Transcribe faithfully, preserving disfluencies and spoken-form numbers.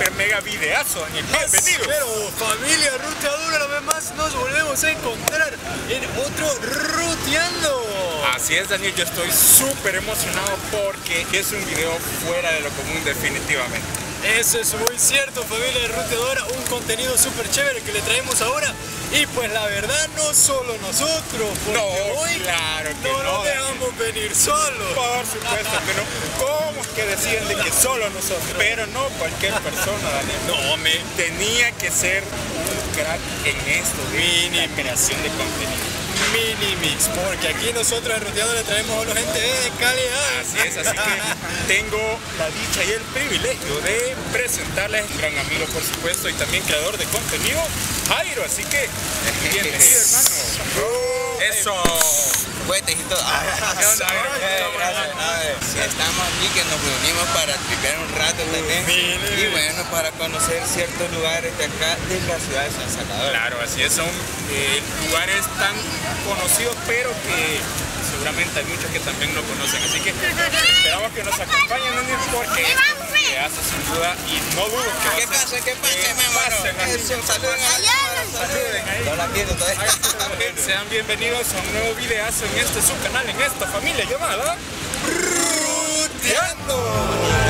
super mega videazo, Daniel. Bienvenido. Pero familia ruteadora, una vez más nos volvemos a encontrar en otro Ruteando. Así es, Daniel, yo estoy súper emocionado porque es un video fuera de lo común definitivamente. Eso es muy cierto, familia ruteadora, un contenido súper chévere que le traemos ahora. Y pues la verdad, no solo nosotros, porque No, hoy claro que no no, nos dejamos venir solos. Por supuesto que no. ¿Cómo es que decían de que solo nosotros? Pero no cualquier persona, Daniel. No, me Tenía que ser un crack en esto de la creación de contenido. mini mix, porque aquí nosotros en Ruteando le traemos a la gente de calidad. Así es, así que tengo la dicha y el privilegio de presentarles a un gran amigo, por supuesto, y también creador de contenido, Jairo. Así que bienvenido, hermano. Eso, cohetes y todo. Ah, ¿Qué onda, Jairo? eh, gracias. A ver, sí, estamos aquí que nos reunimos para tripear un rato también. Y bueno, para conocer ciertos lugares de acá, de la ciudad de San Salvador. Claro, así es, son eh, lugares tan conocidos, pero que seguramente hay muchos que también no conocen. Así que esperamos que nos acompañen, Daniel, porque se hace sin duda y no dudo que va a ¿Qué ser- pasa? ¿Qué pasa, Eh, mi hermano? pasen, Daniel. Eso, saluden a la cámara, saluden. ahí. No la quiero todavía. Sean bienvenidos a un nuevo videazo en este su canal, en esta familia llamada Ruteando.